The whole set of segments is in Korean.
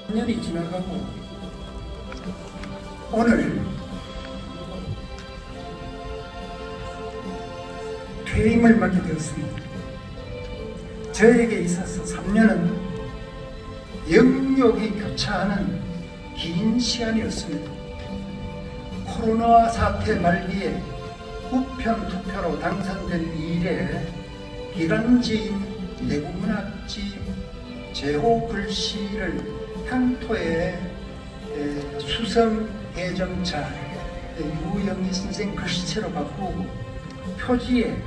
년이 지나가고 오늘 퇴임을 맞게 되었습니다. 저에게 있어서 3년은 영역이 교차하는 긴 시간이었습니다. 코로나 사태 말기에 우편 투표로 당선된 이래 기간지인 내국문학지 제호 글씨를 향토의 수성 애정차 유영희 선생 글씨체로 바꾸고 표지에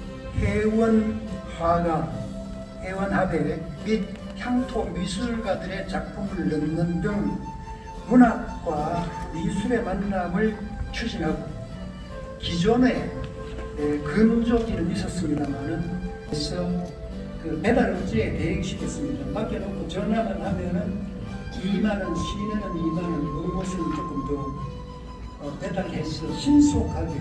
회원화가 회원합의 및 향토 미술가들의 작품을 넣는 등 문학과 미술의 만남을 추진하고 기존에 근조기는 있었습니다만은 그래서 그 배달 업체에 대행시켰습니다. 맡겨놓고 전화만 하면은 2만원, 시내는 2만원, 그것은 조금 더 배달해서 신속하게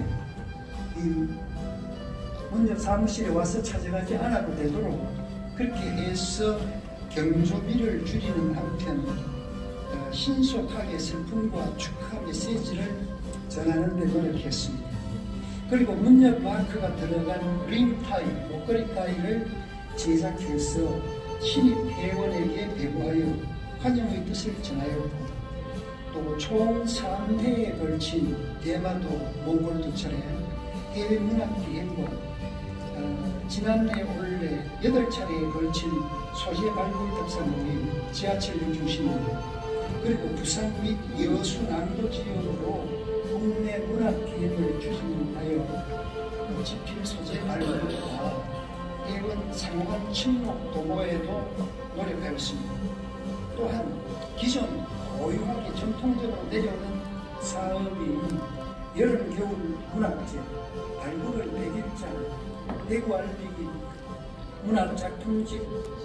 먼저 사무실에 와서 찾아가지 않아도 되도록 그렇게 해서 경조비를 줄이는 한편 신속하게 슬픔과 축하 메시지를 전하는 데 노력했습니다. 그리고 문역 마크가 들어간 링타이, 목걸이 타이를 제작해서 신입 회원에게 배부하여 환영의 뜻을 전하였고 또 총 3회에 걸친 대마도 몽골 2차례 해외 문학 기행과 지난해 올해 8차례에 걸친 소재 발굴 덕사 모임 지하철역 중심으로 그리고 부산 및 여수 남도 지역으로 국내 문학 기행을 추진하여 집필 소재 발굴과 해원 상호간 친목 도모에도 노력하였습니다. 또한 기존 고유하게 전통적으로 내려오는 사업인 여름 겨울 문학제, 발굴을 100일장, 대구 알리기 문학작품집,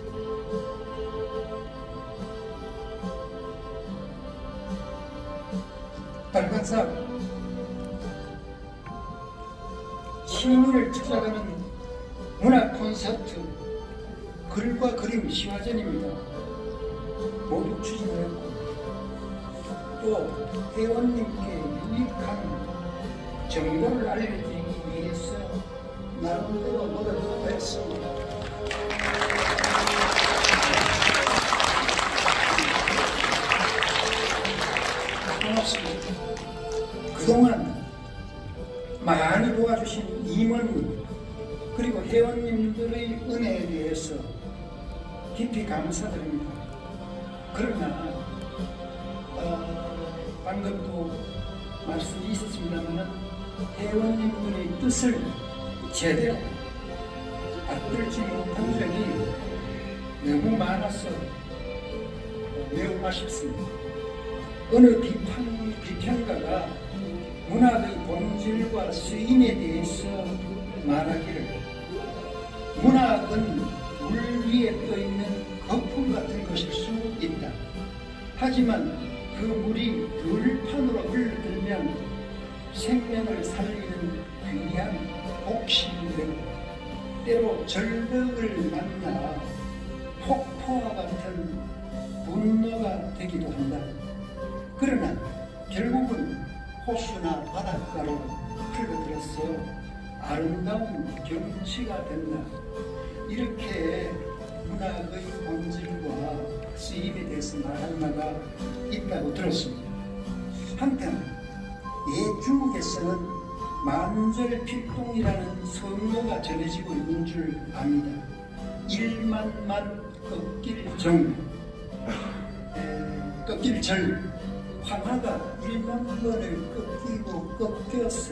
발간사 시민을 찾아가는 문학 콘서트, 글과 그림 시화전입니다. 모두 추진하였고 또 회원님께 유익한 정보를 알려드리기 위해서 나름대로 노력을 했습니다. 고맙습니다. 그동안 많이 도와주신 임원님 그리고 회원님들의 은혜에 대해서 깊이 감사드립니다. 그러나 방금도 말씀이 있었습니다만 회원님들의 뜻을 제대로 받들지 못한 적이 너무 많아서 매우 아쉽습니다. 어느 비평가가 문학의 본질과 쓰임에 대해서 말하기를 문학은 물 위에 떠있는 거품 같은 것일 수 있다. 하지만 그 물이 들판으로 흘러들면 생명을 살리는 귀한 옥신이 되고 때로 절벽을 만나 폭포와 같은 분노가 되기도 한다. 그러나 결국은 호수나 바닷가로 흘러들어서 아름다운 경치가 된다. 이렇게 문학의 본질과 쓰임에 대해서 말할 바가 있다고 들었습니다. 한편 중국에서는 만절필동이라는 성묘가 전해지고 있는 줄 압니다. 1만만 꺾일절 황하가 1만 번을 꺾이고 꺾여서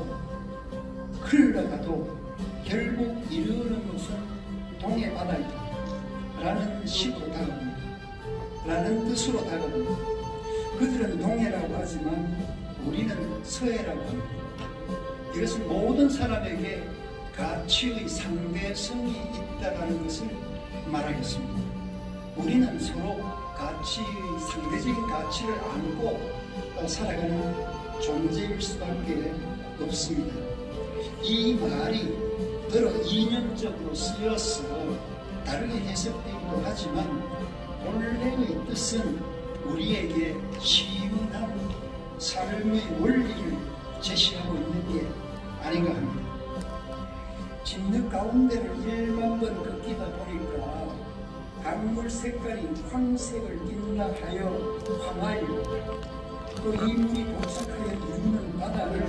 흘러가도 결국 이르는 것은 동해 바다이다 라는 식으로 다가옵니다. 라는 뜻으로 다가옵니다. 그들은 동해라고 하지만 우리는 서해라고 합니다. 이것은 모든 사람에게 가치의 상대성이 있다는 것을 말하겠습니다. 우리는 서로 가치의 상대적인 가치를 안고 살아가는 존재일 수밖에 없습니다. 이 말이 더러 이념적으로 쓰여서 다르게 해석되기도 하지만 본래의 뜻은 우리에게 시원한 삶의 원리를 제시하고 있는 게 아닌가 합니다. 진흙 가운데를 1만 번 걷기다 보니까 강물 색깔이 황색을 띈다 하여 황하여, 또 이 물이 도착하여 이루는 바다를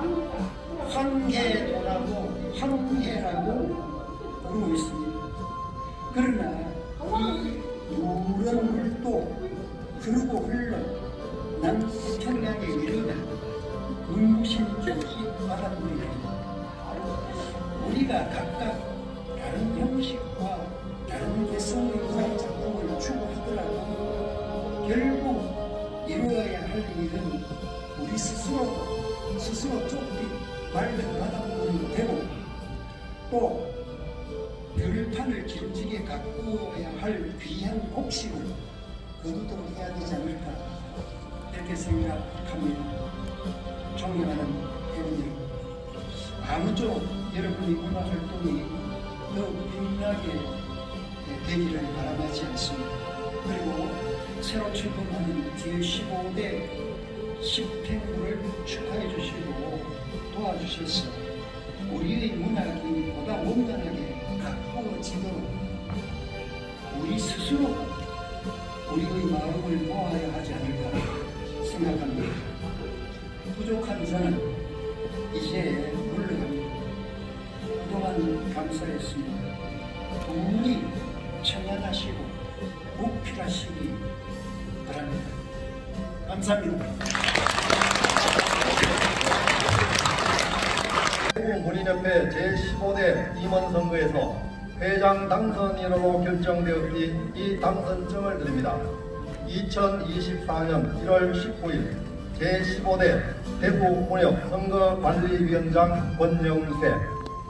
황해도라고 황해라고 부르고 있습니다. 그러나 이 누런 물도 흐르고 흘러 남태평양에 이르는 눈부신 이 바닷물입니다. 우리가 각각 다른 형식과 다른 개성의 음악 작품을 추구하더라도 결국 이루어야 할 일은 우리 스스로 좁히 맑은 바닷물이 되고, 또 들판을 길지게 가꾸어야 할 귀한 곡식을 거두도록 해야 되지 않을까, 이렇게 생각합니다. 존경하는 여러분, 아무쪼록 여러분의 문화활동이 더욱 빛나게 되기를 바라지 않습니다. 그리고 새로 출범하는 제15대 집행부를 축하해 주시고 도와주셔서 우리의 문학이 보다 원만하게 가꾸어지도록 우리 스스로 우리의 마음을 모아야 하지 않을까 생각합니다. 부족한 저는 이제 물러갑니다. 그동안 감사했습니다. 부디 청연하시고 무필하시기 바랍니다. 감사합니다. 대구문인협회 제15대 임원선거에서 회장 당선인으로 결정되었으니 이 당선증을 드립니다. 2024년 1월 19일 제15대 대구문협 선거관리위원장 권영세.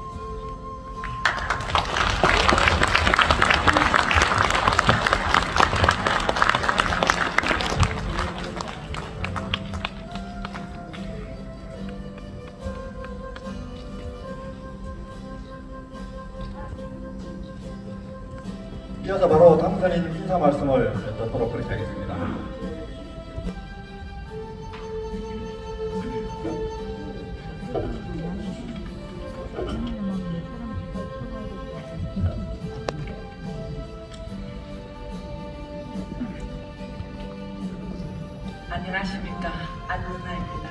이어서 바로 당선인 인사 말씀을 듣도록 그렇게 하겠습니다. 안녕하십니까, 안누나입니다.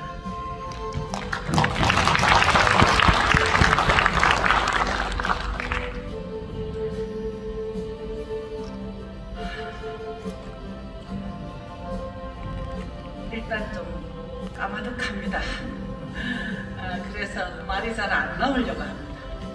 일단 좀 까마득합니다. 그래서 말이 잘 안 나오려고 합니다.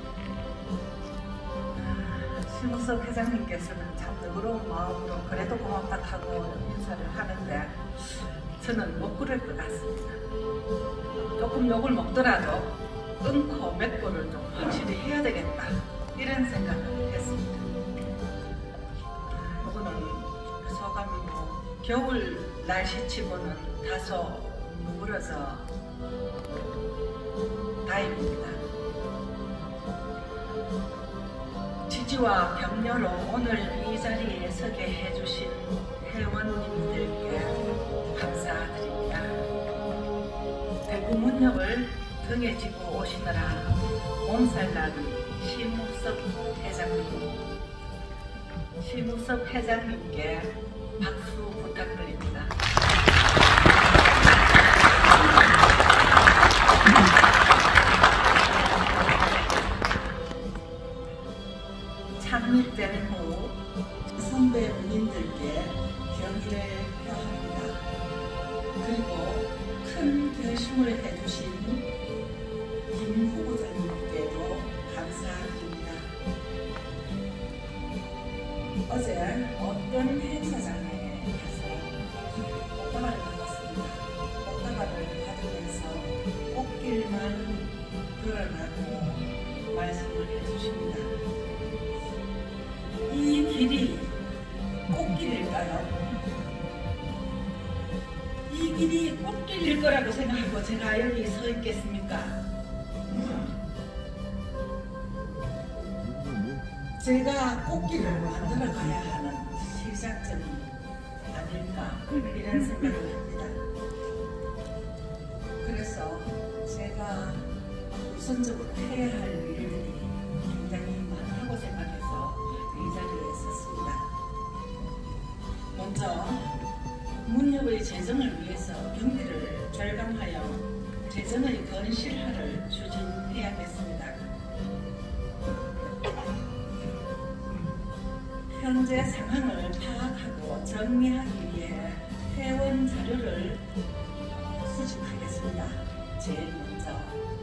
심우석 회장님께서는 참 너그러운 마음으로 그래도 고맙다 하고 인사를 하는데 저는 못 그럴 것 같습니다. 조금 욕을 먹더라도 끊고 맺고를 좀 확실히 해야 되겠다, 이런 생각을 했습니다. 이거는 소감이 겨울 날씨치고는 다소 누그러져 다행입니다. 지지와 격려로 오늘 이 자리에 서게 해주신 회원님들께 감사드립니다. 대구문협을 등에 지고 오시느라 몸살난 심우석 회장님께 박수 부탁드립니다. 창립된 후 선배 문인들께 경의를 표합니다. 그리고 큰 결심을 해주신 김 후보자님께도 감사드립니다. 어제 어떤 행사장에 가서 꽃다발을 받았습니다. 꽃다발을 받으면서 꽃길만 걸어가고 말씀을 해주십니다. 이 길이 꽃길일까요? 이 길이 꽃길일 거라고 생각하고 제가 여기 서 있겠습니까? 제가 꽃길을 만들어 가야 하는 시작점이 아닌가 아닐까 이런 생각을 합니다. 그래서 제가 우선적으로 해야 할 일들이 굉장히 많다고 생각해서 이 자리에 섰습니다. 먼저 문협의 재정을 위해서 경비를 절감하여 재정의 건실화를 추진해야겠습니다. 현재 상황을 파악하고 정리하기 위해 회원 자료를 수집하겠습니다. 제일 먼저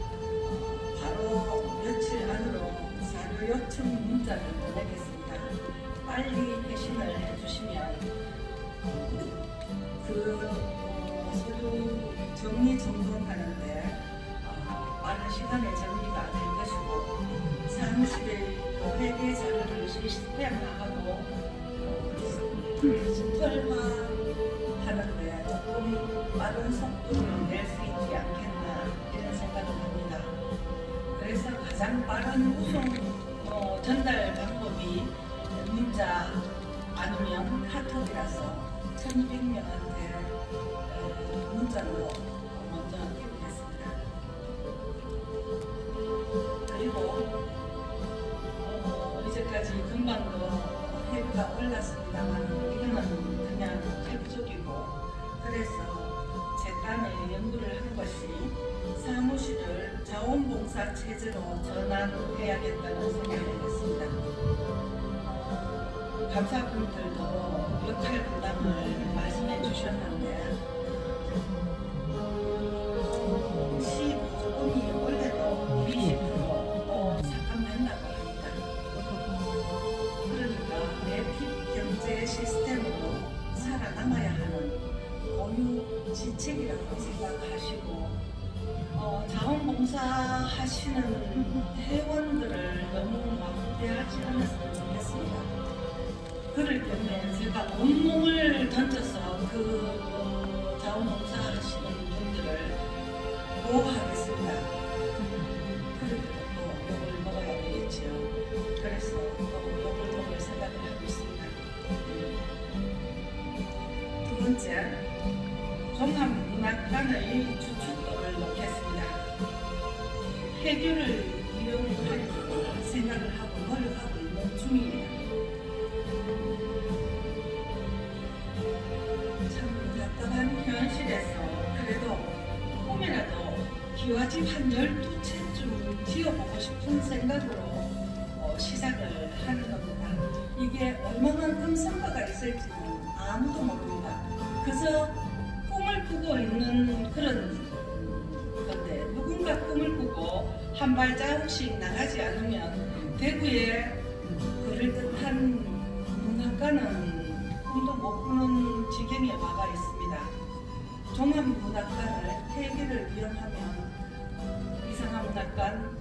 바로 며칠 안으로 자료 요청 문자를 보내겠습니다. 빨리 회신을 해주시면 그 서류 정리 점검하는데 빠른 시간에 정리가 될 것이고 사무실의 회계 자료를 시스템화하고 디지털화 하는데 조금 빠른 속도를 낼 수 있지 않겠나 이런 생각을 합니다. 그래서 가장 빠른 우선 전달 방법이 문자 아니면 카톡이라서 1200명한테 문자로 먼저 드리겠습니다. 그리고 이제까지 금방도 회비가 올랐습니다만 이거는 그냥 협조기고 그래서 제 딴에 연구를 한 것이 사무실을 자원봉사 체제로 전환해야겠다는 생각을 했습니다. 감사분들도 역할 부담을 말씀해 주셨는데 시부조금이 원래도 20% 삭감된다고 합니다. 그러니까 내핍 경제 시스템으로 살아남아야 하는 고유 지책이라고 생각하시고 자원봉사 하시는 회원들을 너무 막대하지 않았으면 좋겠습니다. 그럴 경우에 제가 온몸을 던져서 그 자원봉사 하시는 분들을 보호하겠습니다. 그럴 때도 또 욕을 먹어야 되겠죠. 그래서 욕을 먹을 생각을 하고 있습니다. 두 번째, 종합문학관의 주축도를 놓겠습니다. 해결을 이용하려고 생각을 하고 노력하고 있는 중입니다. 참 답답한 현실에서 그래도 꿈이라도 기와집 한 12채쯤 지어보고 싶은 생각으로 시작을 하는 겁니다. 이게 얼마만큼 성과가 있을지는 아무도 모릅니다. 그저 꿈을 꾸고 있는 그런 건데 누군가 꿈을 꾸고 한 발자국씩 나가지 않으면 대구에 그럴듯한 문학관은 꿈도 못 꾸는 지경에 와가 있습니다. 종합문학관을 폐기를 위험하면 이상화문학관,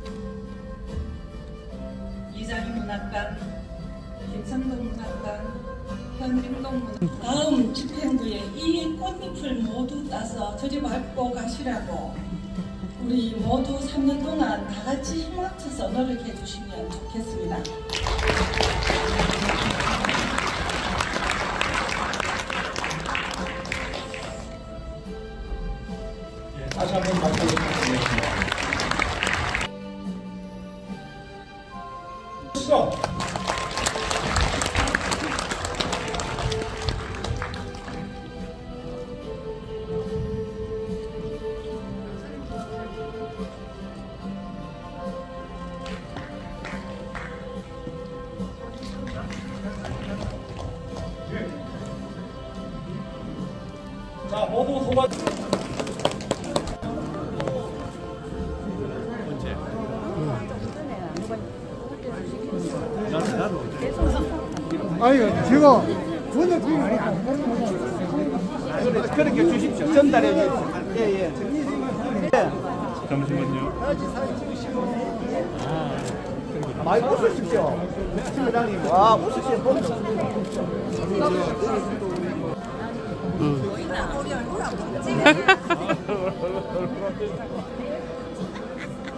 이자희문학관, 김성동문학관, 현림동문학관 다음 집행부에 이 꽃잎을 모두 따서 저리 밟고 가시라고 우리 모두 3년 동안 다 같이 힘합쳐서 노력해 주시면 좋겠습니다. 다시 한번 박수 부탁드리겠습니다. 시작! 자, 모두 소관. 아유, 제가 전혀 그게 많이 안 그러는 그렇게 주십시오. 전달해 주십시오. 예, 예. 잠시만요. 많이 웃으십시오. 팀장님, 와, 웃으시는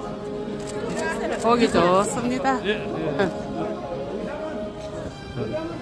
보기 좋습니다. 예, 예.